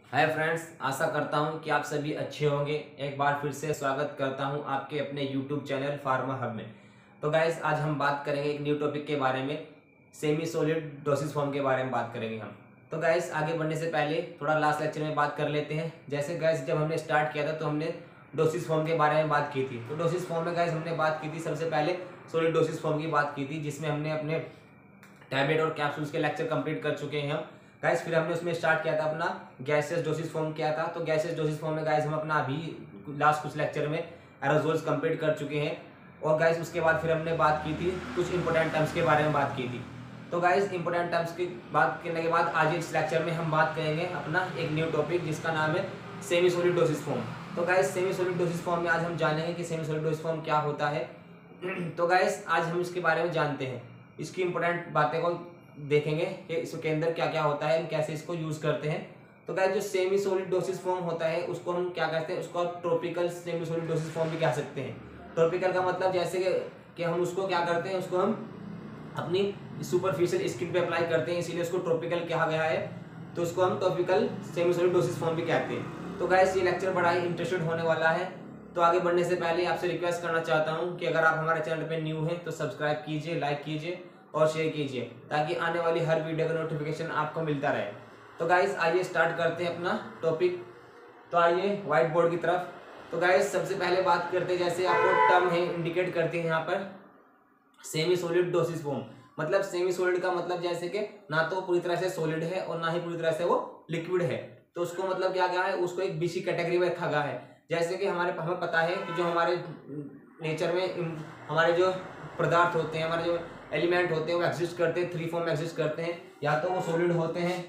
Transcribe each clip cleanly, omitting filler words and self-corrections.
Hi friends, आशा करता हूं कि आप सभी अच्छे होंगे। एक बार फिर से स्वागत करता हूं आपके अपने यूट्यूब चैनल फार्मा हब में। तो गाइस, आज हम बात करेंगे एक न्यू टॉपिक के बारे में, सेमी सॉलिड डोसेज फॉर्म के बारे में बात करेंगे हम। तो गाइस, आगे बढ़ने से पहले थोड़ा लास्ट लेक्चर में बात कर लेते हैं। जैसे गाइस, जब हमने स्टार्ट किया था तो हमने डोसेज फॉर्म के बारे में बात की थी। तो डोसेज फॉर्म में गाइस हमने बात की थी, सबसे पहले सॉलिड डोसेज फॉर्म की बात की थी, जिसमें हमने अपने टैबलेट और कैप्सूल्स के लेक्चर कंप्लीट कर चुके हैं हम गाइस। फिर हमने उसमें स्टार्ट किया था अपना गैसेस डोसेज फॉर्म किया था। तो गैसेस डोसेज फॉर्म में गाइस हम अपना अभी लास्ट कुछ लेक्चर में एरोजोल्स कंप्लीट कर चुके हैं। और गाइस उसके बाद फिर हमने बात की थी कुछ इंपॉर्टेंट टर्म्स के बारे में बात की थी। तो गाइस इंपॉर्टेंट टर्म्स की बात करने के बाद आज इस लेक्चर में हम बात करेंगे अपना एक न्यू टॉपिक, जिसका नाम है सेमी सॉलिड डोसेज फॉर्म। तो guys semi solid dosage form में आज हम जानेंगे कि सेमी सॉलिड डोसेज फॉर्म क्या होता है। तो गाइस आज हम इसके बारे में जानते हैं, इसकी इंपॉर्टेंट बातें को देखेंगे कि इसके अंदर क्या क्या होता है, हम कैसे इसको यूज करते हैं। तो गाइस जो सेमी सॉलिड डोसेज फॉर्म होता है उसको हम क्या कहते हैं, उसको tropical semi solid dosage form भी कह सकते हैं। ट्रॉपिकल का मतलब जैसे कि हम उसको क्या करते हैं, उसको हम अपनी सुपरफिशियल स्किन पे अप्लाई करते हैं, इसीलिए उसको ट्रॉपिकल कहा गया है। तो उसको हम tropical semi solid dosage form भी कहते हैं। तो गाइस ये लेक्चर बड़ा ही इंटरेस्टेड होने वाला है। तो आगे बढ़ने से पहले आपसे रिक्वेस्ट करना चाहता हूं कि अगर आप हमारे चैनल पे न्यू हैं तो सब्सक्राइब कीजिए, लाइक कीजिए और शेयर कीजिए, ताकि आने वाली हर वीडियो का नोटिफिकेशन आपको मिलता रहे। तो गाइस आइए स्टार्ट करते हैं अपना टॉपिक। तो आइए व्हाइट बोर्ड की तरफ। तो गाइस सबसे पहले बात करते हैं, जैसे आपको टर्म है इंडिकेट करते हैं यहाँ पर, सेमी सॉलिड डोसेज फॉर्म। मतलब सेमी सॉलिड का मतलब जैसे कि ना तो पूरी तरह से सॉलिड है और ना ही पूरी तरह से वो लिक्विड है। तो उसको मतलब क्या गया है, उसको एक बीसी कैटेगरी में रखा गया है। जैसे कि हमें पता है कि जो हमारे नेचर में हमारे जो पदार्थ होते हैं, हमारे जो एलिमेंट होते हैं, वो एग्जिस्ट करते हैं, थ्री फॉर्म में एग्जिस्ट करते हैं। या तो वो सॉलिड होते हैं,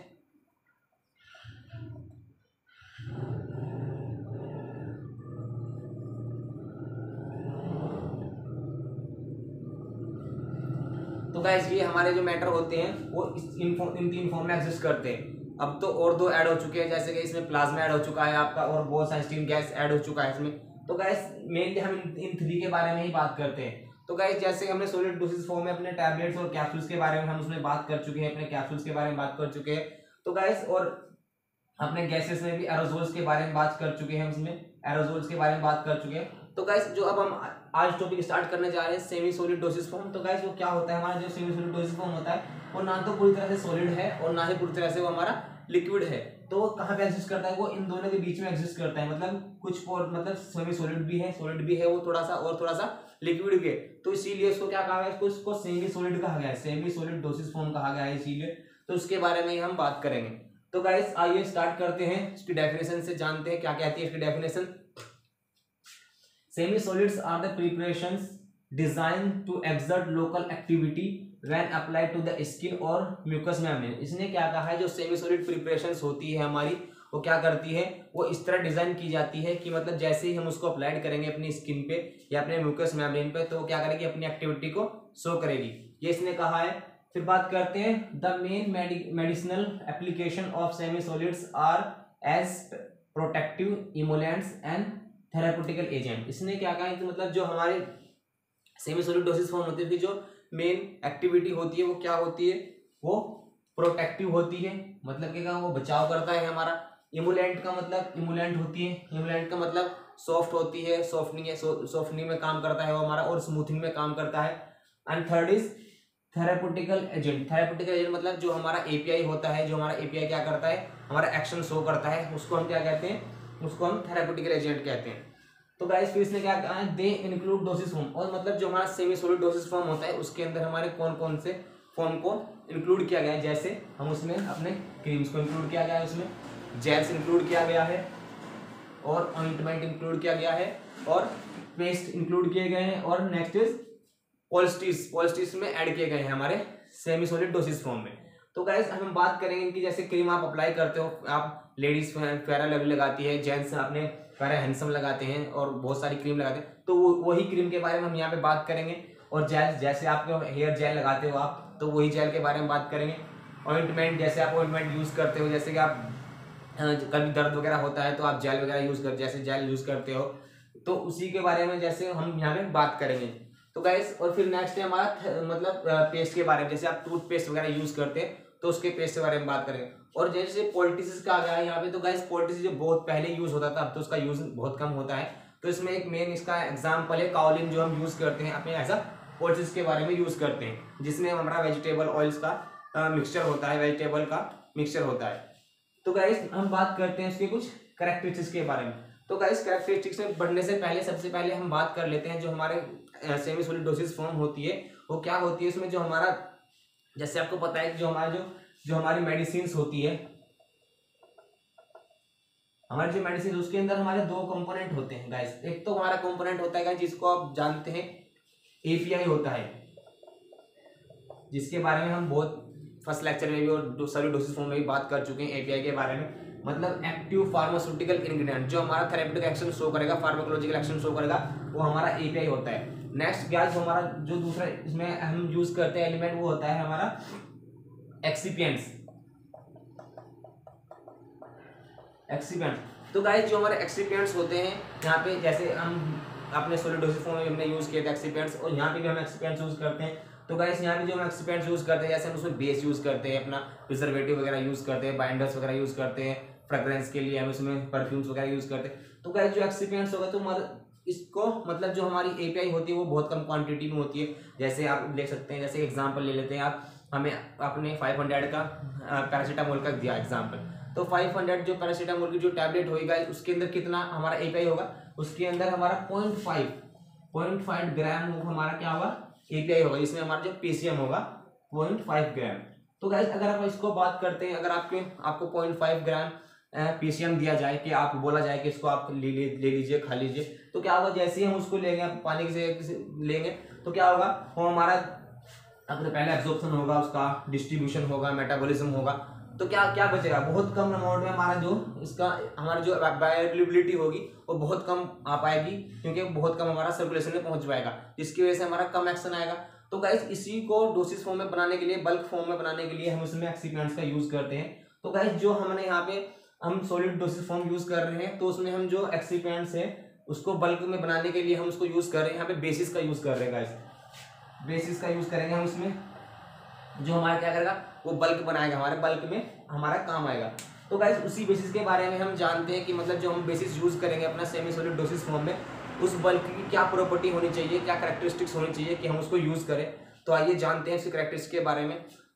तो गाइस ये हमारे जो मैटर होते हैं वो इन तीन फॉर्म में एग्जिस्ट करते हैं। अब तो और दो ऐड हो चुके हैं, जैसे कि इसमें प्लाज्मा ऐड हो चुका है आपका, और बहुत सारी स्टीम गैस ऐड हो चुका है इसमें। तो गाइस मेनली हम इन थ्री के बारे में ही बात करते हैं। तो गाइस जैसे हमने सॉलिड डोसेज फॉर्म में अपने टैबलेट्स और कैप्सूल्स के बारे में हम उसमें बात कर चुके हैं, अपने कैप्सूल्स के बारे में बात कर चुके हैं। तो गाइस और अपने गैसेस में भी एरोजोल्स के बारे में बात कर चुके हैं, उसमें एरोजोल्स के बारे में बात कर चुके हैं। तो गाइस जो अब हम आज टॉपिक स्टार्ट करने जा रहे हैं, सेमी सॉलिड डोसेज फॉर्म। तो गाइस वो क्या होता है, हमारा जो सेमी सॉलिड डोसेज फॉर्म होता है वो ना तो पूरी तरह से सॉलिड है और ना ही पूरी तरह से वो हमारा लिक्विड है। तो वो कहाँ पे एग्जिस्ट करता है, वो इन दोनों के बीच में एग्जिस्ट करता है। मतलब कुछ मतलब सेमी सॉलिड भी है, सॉलिड भी है वो थोड़ा सा, और थोड़ा सा लिक्विड भी है। तो इसीलिए इसको क्या कहा गया, इसको सेमी सॉलिड कहा गया है, सेमी सॉलिड डोसेज फॉर्म कहा गया है इसीलिए। तो उसके बारे में हम बात करेंगे। तो गाइस आइए स्टार्ट करते हैं, इसकी डेफिनेशन से जानते हैं क्या कहती है इसकी definition. Semi solids are the preparations designed to exert local activity when applied to the skin और म्यूकस मेम्ब्रेन। इसने क्या कहा है, जो सेमी सॉलिड प्रिपरेशंस होती है हमारी, वो क्या करती है, वो इस तरह डिजाइन की जाती है कि मतलब जैसे ही हम उसको अप्लाइड करेंगे अपनी स्किन पे या अपने म्यूकस मेम्ब्रेन पे, तो वो क्या करेगी, अपनी एक्टिविटी को शो करेगी, ये इसने कहा है। फिर बात करते हैं, the main medicinal application of semi solids are as protective emollients and therapeutical agent. इसने क्या कहा है कि मतलब जो हमारे सेमी सॉलिड डोसेज फॉर्म होती है कि जो मेन एक्टिविटी होती है वो क्या होती है, वो प्रोटेक्टिव होती है, मतलब क्या वो बचाव करता है हमारा। इमुलेंट का मतलब इमुलेंट होती है, इमुलेंट का मतलब सॉफ्ट होती है, सॉफ्टनिंग है, सॉफ्टनिंग में काम करता है वो हमारा, और स्मूथिंग में काम करता है। And third is therapeutical agent. Therapeutical agent मतलब जो हमारा एपीआई होता है, जो हमारा एपीआई क्या करता है, हमारा एक्शन शो करता है, उसको हम क्या कहते हैं, उसको हम थेराप्यूटिकल एजेंट कहते हैं। तो गाइस फिर इसने क्या कहा है, दे इंक्लूड डोसेज फॉर्म। और मतलब जो हमारा सेमी सॉलिड डोसेज फॉर्म होता है उसके अंदर हमारे कौन कौन से फॉर्म को इंक्लूड किया गया है। जैसे हम उसमें अपने क्रीम्स को इंक्लूड किया गया है, उसमें जेल्स इंक्लूड किया गया है, और ऑइंटमेंट इंक्लूड किया गया है, और पेस्ट इंक्लूड किए गए हैं, और नेक्स्ट इज पॉलिस्टिस में ऐड किए गए हैं हमारे सेमी सॉलिड डोसेज फॉर्म में। तो गाइस हम बात करेंगे इनकी, जैसे क्रीम आप अप्लाई करते हो, आप लेडीज फेरा लवली लगाती है, जेंट्स अपने फेरा हैंडसम लगाते हैं, और बहुत सारी क्रीम लगाते हैं। तो वही क्रीम के बारे में हम यहाँ पे बात करेंगे। और जेल, जैसे आप हेयर जेल लगाते हो आप, तो वही जेल के बारे में बात करेंगे। ऑइंटमेंट, जैसे आप ऑइंटमेंट यूज करते हो, जैसे कि आप कभी दर्द वगैरह होता है तो आप जेल वगैरह यूज कर, जैसे जेल यूज करते हो, तो उसी के बारे में जैसे हम यहाँ पे बात करेंगे। तो गाइस और फिर नेक्स्ट है हमारा मतलब पेस्ट के बारे में, जैसे आप टूथपेस्ट वगैरह यूज करते हैं तो उसके पेस्ट के बारे में बात करेंगे। और जैसे पोल्टिसिस का आ गया है यहाँ पे, तो गाइस पोल्टिसिस जो बहुत पहले यूज होता था, अब तो उसका यूज बहुत कम होता है। तो इसमें एक मेन इसका एग्जाम्पल है काओलिन, जो हम यूज करते हैं अपने एज अ पोल्टिसिस के बारे में यूज करते हैं, जिसमें हमारा वेजिटेबल ऑयल्स का मिक्सचर होता है, वेजिटेबल का मिक्सचर होता है। तो गाइस हम बात करते हैं इसके कुछ कैरेक्टरिस्टिक्स के बारे में। तो गाइस कैरेक्टरिस्टिक्स में बढ़ने से पहले सबसे पहले हम बात कर लेते हैं जो हमारे सेमी सॉलिड डोसेज फॉर्म होती है वो क्या होती है। इसमें जो हमारा, जैसे आपको पता है जो हमारा जो हमारी मेडिसिन होती है, हमारी जो मेडिसिन उसके अंदर हमारे दो कंपोनेंट होते हैं गाइस। एक तो हमारा कंपोनेंट होता है गाइस जिसको आप जानते हैं एपीआई होता है, जिसके बारे में हम बहुत फर्स्ट लेक्चर में भी और सभी डोसेज फॉर्म में भी बात कर चुके हैं एपीआई के बारे में। मतलब एक्टिव फार्मास्यूटिकल इंग्रेडिएंट, जो हमारा थेरेप्यूटिक एक्शन शो करेगा, फार्माकोलॉजिकल एक्शन शो करेगा, वो हमारा एपीआई होता है। नेक्स्ट गाइस हमारा जो दूसरा इसमें हम यूज करते हैं एलिमेंट, वो होता है हमारा एक्सिपिएंट्स। तो गाइस जो हमारे एक्सिपिएंट्स होते हैं यहाँ पे, जैसे हम अपने सॉलिड डोसेज फॉर्म में हमने यूज किए थे एक्सिपिएंट्स, और यहाँ पे भी हम एक्सिपिएंट्स यूज करते हैं। तो गाइस यहाँ पे जो हम एक्सिपिएंट्स यूज करते हैं, जैसे हम उसमें बेस यूज करते हैं, अपना प्रिजर्वेटिव वगैरह यूज करते हैं, बाइंडर्स वगैरह यूज करते हैं, फ्रेग्रेंस के लिए हम उसमें परफ्यूम्स वगैरह यूज करते हैं। तो गाइस जो एक्सिपिएंट्स होगा, तो इसको मतलब जो हमारी एपीआई होती है वो बहुत कम क्वांटिटी में होती है। जैसे आप देख सकते हैं, जैसे एग्जांपल ले लेते हैं आप, हमें अपने 500 का पैरासीटामोल का दिया एग्जांपल, तो 500 जो पैरासीटामोल की जो टैबलेट होगी उसके अंदर कितना हमारा एपीआई होगा, उसके अंदर हमारा 0.5 ग्राम हमारा क्या होगा, एपीआई होगा, जिसमें हमारा जो पीसीएम होगा 0.5 ग्राम। तो गाइस अगर आप इसको बात करते हैं, अगर आपको 0.5 ग्राम पीसीएम दिया जाए, कि आप बोला जाए कि इसको आप ले लीजिए, खा लीजिए, तो क्या होगा, जैसे ही हम उसको लेंगे, पानी से लेंगे, तो क्या होगा, वो हमारा अपने पहले एब्जॉर्प्शन होगा, उसका डिस्ट्रीब्यूशन होगा, मेटाबॉलिज्म होगा, तो क्या क्या बचेगा, बहुत कम अमाउंट में हमारा जो इसका हमारी जो बायोअवेलेबिलिटी होगी वो बहुत कम आ पाएगी, क्योंकि बहुत कम हमारा सर्कुलेशन में पहुंच जाएगा, जिसकी वजह से हमारा कम एक्शन आएगा। तो गाइस इसी को डोसेज फॉर्म में बनाने के लिए, बल्क फॉर्म में बनाने के लिए हम उसमें एक्सिपिएंट्स का यूज करते हैं। तो गाइस जो हमने यहाँ पे हम सॉलिड डोसेज फॉर्म यूज कर रहे हैं, तो उसमें हम जो एक्सिपिएंट्स है उसको बल्क में बनाने के लिए हम उसको यूज कर रहे हैं, यहाँ पे बेसिस का यूज कर रहे हैं गाइस, बेसिस का यूज करेंगे हम उसमें, जो हमारा क्या करेगा, वो बल्क बनाएगा, हमारे बल्क में हमारा काम आएगा। तो गाइस उसी बेसिस के बारे में हम जानते हैं कि मतलब जो हम बेसिस यूज करेंगे अपना सेमी सॉलिड डोसेज फॉर्म में, उस बल्क की क्या प्रॉपर्टी होनी चाहिए, क्या कैरेक्टरिस्टिक्स होनी चाहिए कि हम उसको यूज करें। तो आइए जानते हैं उसकी कैरेक्टरिस्टिक्स के बारे में।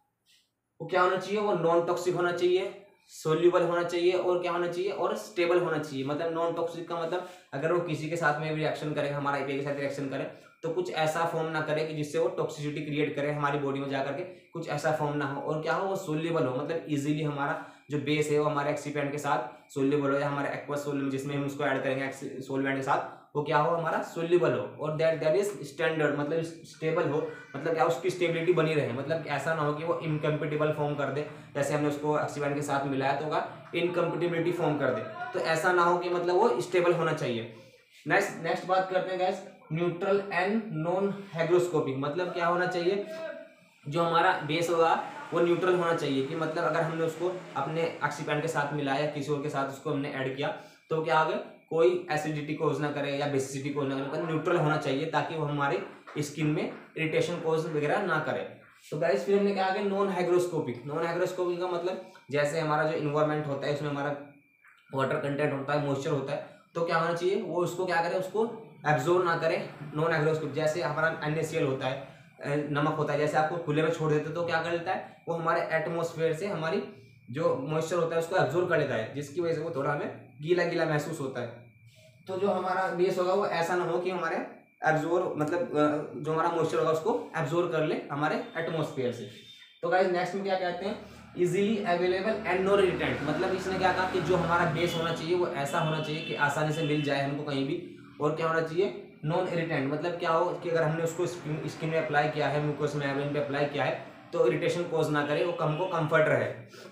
वो क्या होना चाहिए, वो नॉन टॉक्सिक होना चाहिए, सोल्यूबल होना चाहिए, और क्या होना चाहिए, और स्टेबल होना चाहिए। मतलब नॉन टॉक्सिक का मतलब अगर वो किसी के साथ में भी रिएक्शन करेगा, हमारा एपीआई के साथ रिएक्शन करे, तो कुछ ऐसा फॉर्म ना करे कि जिससे वो टॉक्सिसिटी क्रिएट करे हमारी बॉडी में जाकर के, कुछ ऐसा फॉर्म ना हो, और क्या हो, वो सोल्यूबल हो, मतलब इजीली हमारा जो बेस है वो हमारे एक्सिपिएंट के साथ सोल्यूबल हो, या हमारे एक्वस सोल्यूबल जिसमें हम उसको ऐड करेंगे सोल्वेंट के साथ, वो क्या हो, हमारा सोल्यूबल हो, और दैट इज स्टैंडर्ड, मतलब स्टेबल हो, मतलब क्या उसकी स्टेबिलिटी बनी रहे, मतलब ऐसा ना हो कि वो इनकम्पेटिबल फॉर्म कर दे, जैसे हमने उसको एक्सिपिएंट के साथ मिलाया तो होगा इनकम्पेटिबिलिटी फॉर्म कर दे, तो ऐसा ना हो कि मतलब वो स्टेबल होना चाहिए। नेक्स्ट बात करते हैं guys, neutral and non hygroscopic, मतलब क्या होना चाहिए, जो हमारा बेस होगा वो न्यूट्रल होना चाहिए, कि मतलब अगर हमने उसको अपने एक्सिपिएंट के साथ मिलाया, किसी और के साथ उसको हमने ऐड किया, तो क्या आगे कोई एसिडिटी कोज ना करे या बेसिसिटी कोज ना करे, मतलब न्यूट्रल होना चाहिए, ताकि वो हमारे स्किन में इरिटेशन कोज वगैरह ना करे। तो गाइस फिर हमने क्या आगे, नॉन हाइग्रोस्कोपिक का मतलब जैसे हमारा जो इन्वायरमेंट होता है उसमें हमारा वाटर कंटेंट होता है, मॉइस्चर होता है, तो क्या होना चाहिए, वो उसको क्या करे, उसको एब्जॉर्ब ना करे। नॉन हाइग्रोस्कोपिक जैसे हमारा NaCl होता है, नमक होता है, जैसे आपको खुले में छोड़ देते तो क्या कर लेता है, वो हमारे एटमॉस्फेयर से हमारी जो मॉइस्चर होता है उसको एब्जॉर्ब कर लेता है, जिसकी वजह से वो थोड़ा हमें गीला गीला महसूस होता है। तो जो हमारा बेस होगा वो ऐसा ना हो कि हमारे एब्जॉर्ब, मतलब जो हमारा मॉइस्चर होगा उसको एब्जॉर्ब कर ले हमारे एटमॉस्फेयर से। तो गाइस नेक्स्ट में क्या कहते हैं, easily available and non irritant, मतलब इसने क्या कहा कि जो हमारा बेस होना चाहिए वो ऐसा होना चाहिए कि आसानी से मिल जाए हमको कहीं भी, और क्या होना चाहिए, नॉन इरिटेंट, मतलब क्या हो कि अगर हमने उसको स्किन में अप्लाई किया है, म्यूकोस में पे अप्लाई किया है, तो इरिटेशन कोज ना करे, वो हमको कंफर्ट रहे।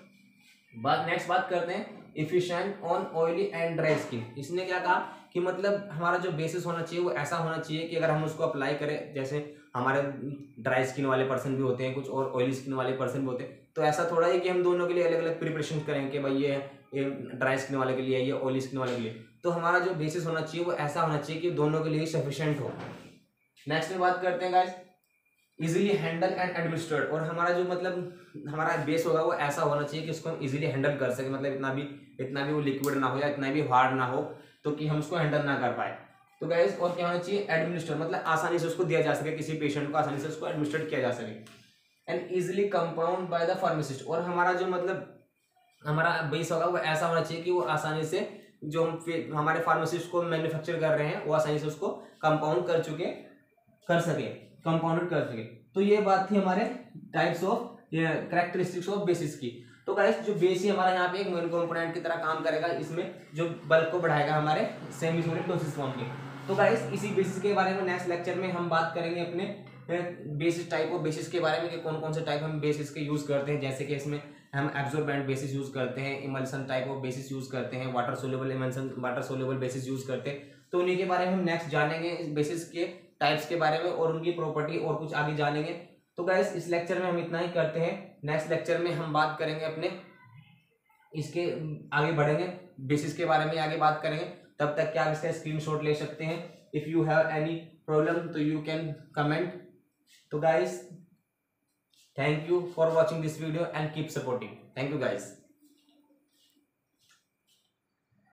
नेक्स्ट बात करते हैं efficient on oily and dry skin. इसने क्या कहा कि मतलब हमारा जो बेसिस होना चाहिए वो ऐसा होना चाहिए कि अगर हम उसको अप्लाई करें, जैसे हमारे ड्राई स्किन वाले पर्सन भी होते हैं कुछ, और ऑयली स्किन वाले पर्सन भी होते हैं, तो ऐसा थोड़ा है कि हम दोनों के लिए अलग अलग प्रिपरेशन करें कि भाई ये ड्राई स्किन वाले के लिए, ये ऑयली स्किन वाले के लिए। तो हमारा जो बेसिस होना चाहिए वो ऐसा होना चाहिए कि दोनों के लिए सफिशिएंट हो। नेक्स्ट में बात करते हैं guys easily handle and administrate, और हमारा जो मतलब हमारा बेस होगा वो ऐसा होना चाहिए कि उसको हम इजीली हैंडल कर सके, मतलब इतना भी वो लिक्विड ना हो या इतना भी हार्ड ना हो तो कि हम उसको हैंडल ना कर पाए। तो गाइस और क्या होना चाहिए, एडमिनिस्ट्रेट, मतलब आसानी से उसको दिया जा सके, किसी पेशेंट को आसानी से उसको एडमिनिस्ट्रेट किया जा सके। And easily compound by the pharmacist, और हमारा जो मतलब हमारा बेस होगा वो ऐसा होना चाहिए कि वो आसानी से जो हम हमारे फार्मासिस्ट को मैन्युफैक्चर कर रहे हैं वो आसानी से उसको कंपाउंड कर सके, कंपाउंडेड कर सके। तो ये बात थी हमारे types of characteristics of basis की। तो गाइस जो बेस ही हमारा यहाँ पे एक मेन कंपोनेंट की तरह काम करेगा, इसमें जो बल्क को बढ़ाएगा हमारे सेमी सॉलिड डोसेज फॉर्म के। तो गाइस इसी बेसिस के बारे में नेक्स्ट लेक्चर में हम बात करेंगे अपने बेसिस टाइप ऑफ बेसिस के बारे में कि कौन कौन से टाइप हम बेसिस के यूज करते हैं, जैसे कि इसमें हम एब्जॉर्बेंट बेसिस यूज करते हैं, emulsion type of basis use करते हैं, water soluble emulsion water soluble basis use करते हैं। तो उन्हीं के बारे में हम नेक्स्ट जानेंगे, इस बेसिस के टाइप्स के बारे में और उनकी प्रॉपर्टी और कुछ आगे जानेंगे। तो गाइस इस लेक्चर में हम इतना ही करते हैं, नेक्स्ट लेक्चर में हम बात करेंगे अपने इसके आगे बढ़ेंगे, बेसिस के बारे में आगे बात करेंगे। तब तक क्या आप इसका स्क्रीनशॉट ले सकते हैं। If you have any problem तो यू कैन कमेंट। तो guys thank you for watching this video and keep supporting. Thank you guys.